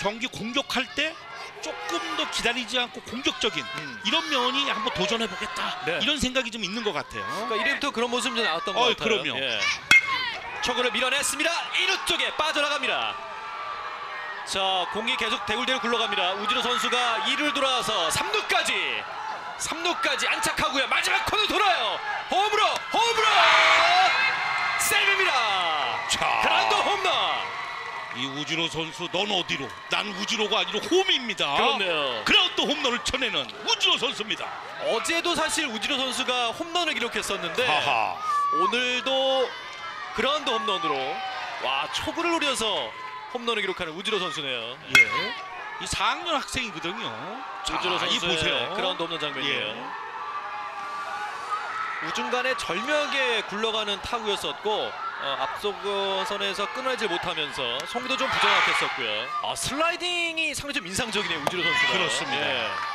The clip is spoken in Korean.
경기 공격할 때 조금 더 기다리지 않고 공격적인 이런 면이 한번 도전해보겠다. 네. 이런 생각이 좀 있는 것 같아요. 그러니까 1회부터 그런 모습이 좀 나왔던 것 같아요. 그럼요. 예. 초구를 밀어냈습니다. 1루 쪽에 빠져나갑니다. 자, 공이 계속 대굴대굴 굴러갑니다. 우지로 선수가 2루를 돌아와서 3루까지 안착하고요. 마지막 코너 돌아요. 홈으로 세이브입니다. 자, 그라운드 홈런. 이 우지로 선수 넌 어디로? 난 우지로가 아니라 홈입니다. 그렇네요. 그라운드 홈런을 쳐내는 우지로 선수입니다. 어제도 사실 우지로 선수가 홈런을 기록했었는데 하하. 오늘도 그라운드 홈런으로 와 초구를 노려서 홈런을 기록하는 우지로 선수네요. 예. 이 4학년 학생이거든요. 우지로 자, 이 선수의 보세요. 그라운드 홈런 장면이에요. 예. 우중간에 절묘하게 굴러가는 타구였었고 앞서선에서 끊어내지 못하면서 송구도 좀 부정확했었고요. 슬라이딩이 상당히 좀 인상적이네요. 우지로 선수가. 그렇습니다. 예.